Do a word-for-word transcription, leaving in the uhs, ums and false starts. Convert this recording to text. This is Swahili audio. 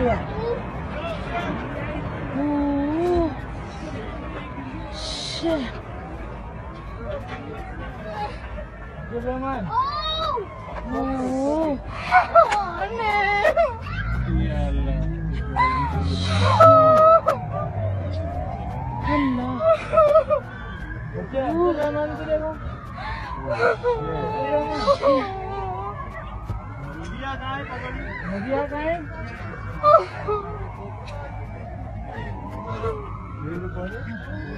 ya? Oh. Shit. Gimana? Oh. Oh. Aneh. Iyalah. Allah. Okey, apa nama tu dia, Bang? Dia kain, Pak. Dia kain. Dia lupa ni.